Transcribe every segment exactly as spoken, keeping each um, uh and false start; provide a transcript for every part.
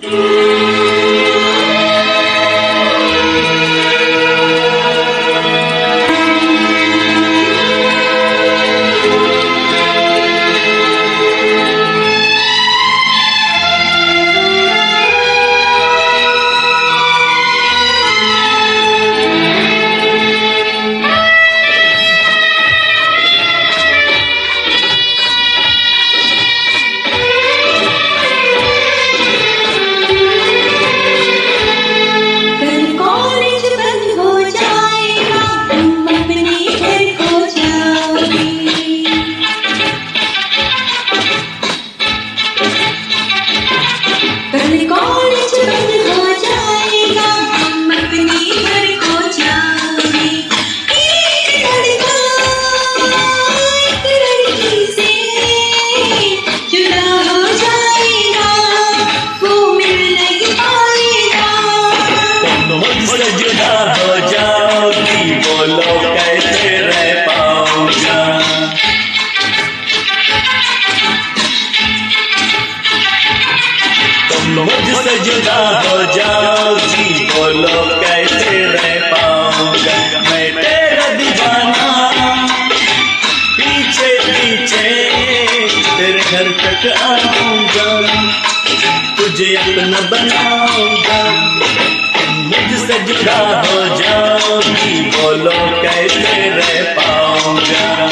मुझसे जुदा हो जाओगी, बोलो कैसे रह पाऊंगा। मैं तेरा दीवाना, पीछे पीछे तेरे घर तक आऊंगा, तुझे अपना बनाऊंगा। मुझसे जुदा हो जाओगी, बोलो कैसे रह पाऊंगा।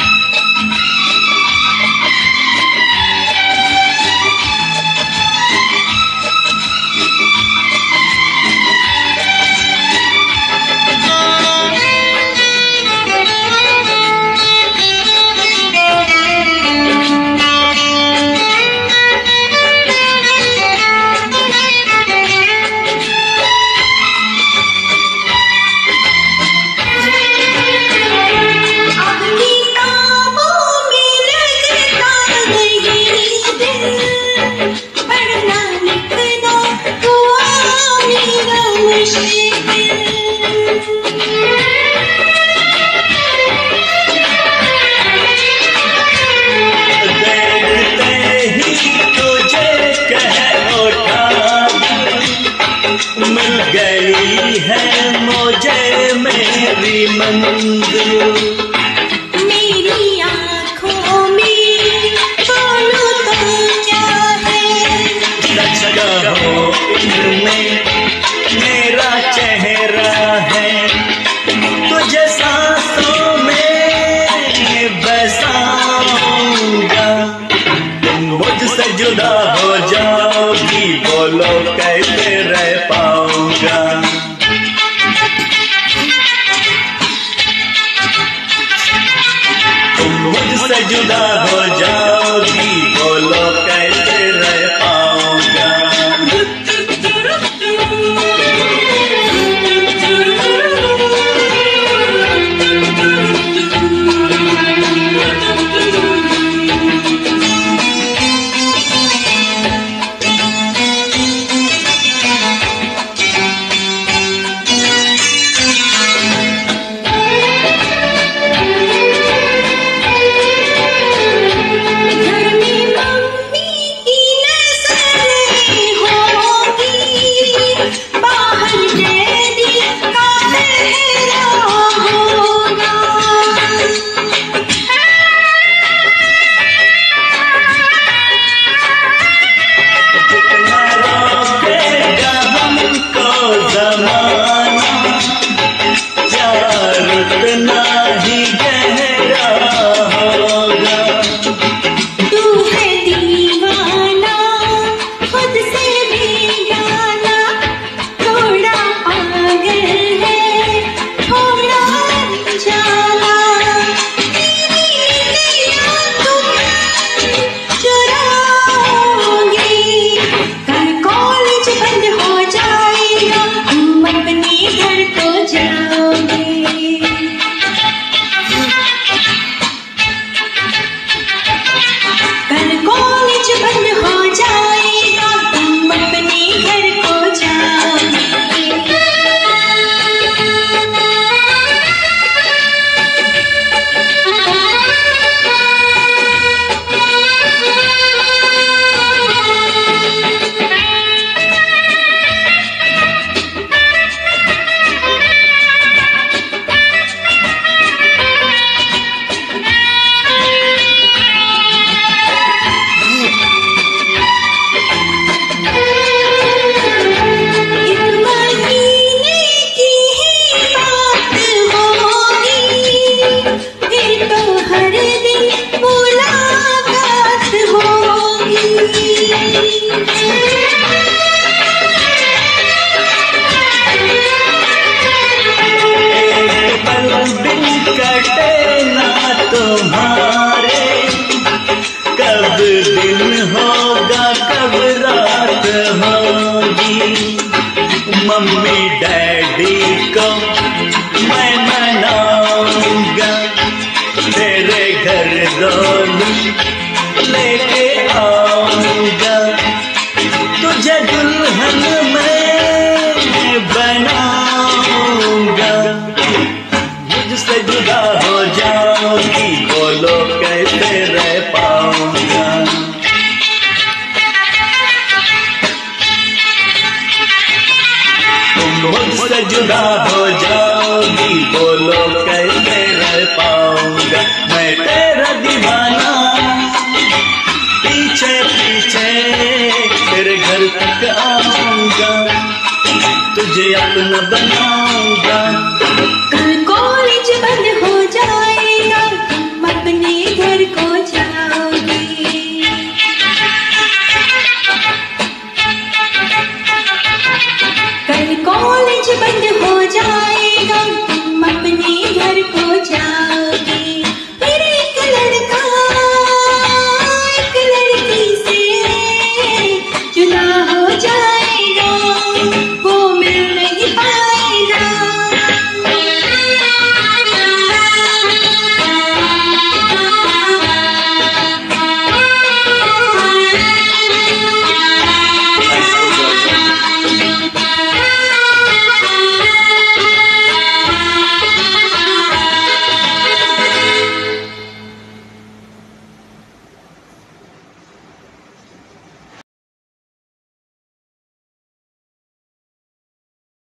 मिल गई है मुझे मेरी मंजिल, मेरी आँखों में बोलो तो क्या है। सच कहो इनमें मेरा चेहरा है, तुझे सांसों में बसाऊंगा। तुम मुझसे जुदा हो जाओगी, बोलो कैसे रह पाऊंगा। तुम मुझसे जुदा हो जाओगी, बोलो कैसे रह पाऊंगा। होगी, मम्मी डैडी को मैं मनाऊंगा, तेरे घर डोली लेके आऊंगा, तुझे दुल्हन मैं बनाऊंगा। मुझसे जुदा हो जाओगी, बोलो कैसे रह पाऊंगा। मुझसे जुदा हो जाओगी, बोलो कैसे रह पाऊंगा। मैं तेरा दीवाना, पीछे पीछे तेरे घर तक आऊंगा, तुझे अपना बनाऊंगा।